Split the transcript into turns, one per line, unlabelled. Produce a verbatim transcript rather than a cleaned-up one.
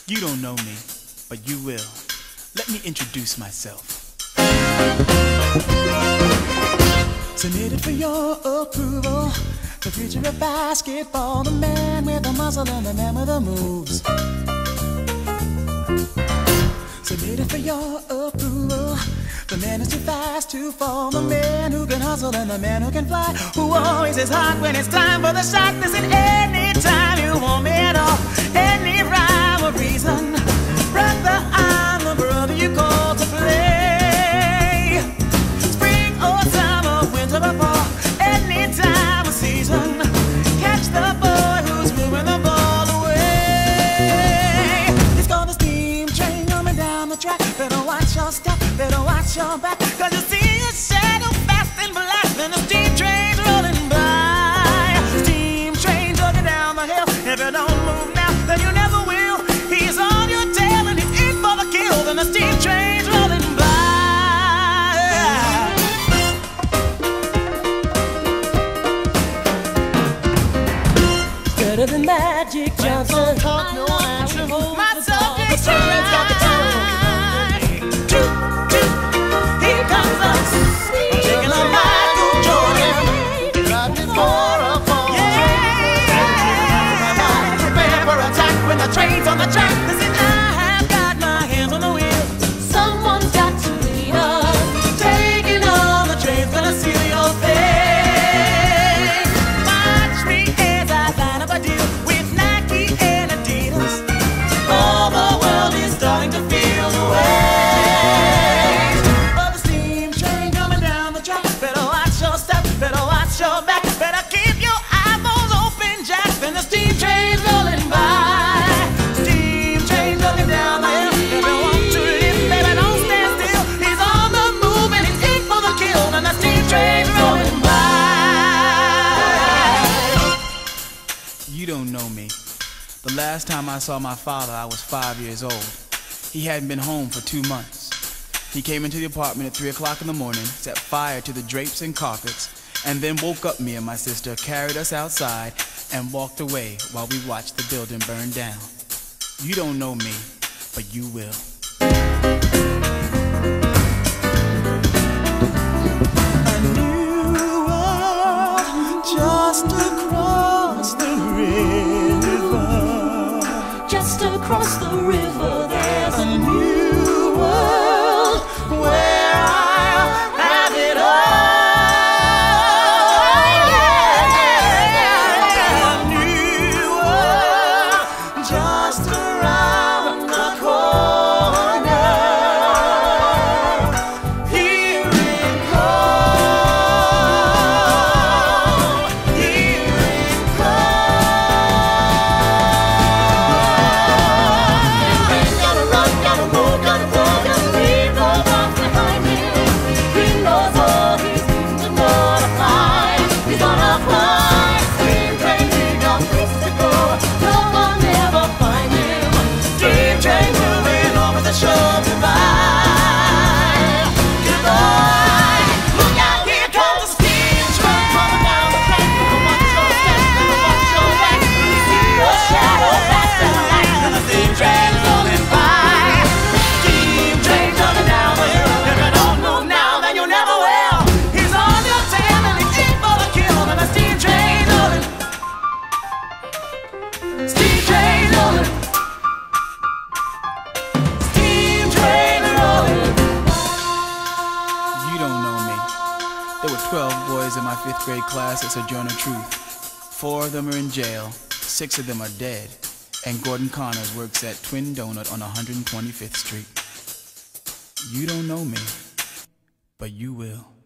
You don't know me, but you will. Let me introduce myself. Submitted for your approval, the future of basketball, the man with the muscle and the man with the moves. Submitted for your approval, the man who's too fast to fall, the man who can hustle and the man who can fly, who always is hot when it's time for the shot. Listen, anytime you want me at all, any rhyme or reason, brother, I'm the brother you call to play. Spring or summer, winter or fall, any time of season, catch the boy who's moving the ball away. It's called the steam train coming down the track. Better watch your step, better watch your back, cause you see a shadow fast and black, then the steam train's rolling by. Steam train jogging down the hill. If you don't move now, then you never will. He's on your tail and he's in for the kill, then the steam train's rolling by.
Better than Magic Johnson.
My subject's right. Here comes us, taking a Michael Jordan, riding for a fall. Yeah, prepare for attack when the train's on the track. Listen, I have got my hands on the wheel.
Someone's got to lead us.
Taking on the train's gonna seal your fate. Watch me as I line up a deal with Nike and Adidas. All the world is starting to feel the way. Better watch your back, better keep your eyeballs open, Jack. Then the steam train's rolling by. Steam train's looking down the hill. If you want to live, baby, don't stand still. He's on the move and he's in for the kill. Then the steam train's rolling by. You don't know me. The last time I saw my father, I was five years old. He hadn't been home for two months. He came into the apartment at three o'clock in the morning, set fire to the drapes and carpets, and then woke up me and my sister, carried us outside, and walked away while we watched the building burn down. You don't know me, but you will. A new world just across the river.
Just across the river, there's
A new world where I'll have it all. Just around the corner, here it comes, here it comes.
gotta run, gotta roll, gotta roll, gotta leave the box behind him. He knows all he's to know to fly. He's gonna fly. Steam train, he got place to go. No one ever find him.
Steam train moving over the shore goodbye, goodbye. Look out, here comes the steam train coming down the track. Watch your step, watch your back. You see your shadow fast and light, and the steam train rolling by. Steam train coming down the hill. If you don't move now, then you never will. He's on your tail and he's in for the kill, and the steam train rolling. Steam train rolling. Steam train rolling. You don't know me. There were twelve boys in my fifth grade class at Sojourner Truth. Four of them are in jail, six of them are dead, and Gordon Connors works at Twin Donut on one hundred twenty-fifth Street. You don't know me, but you will.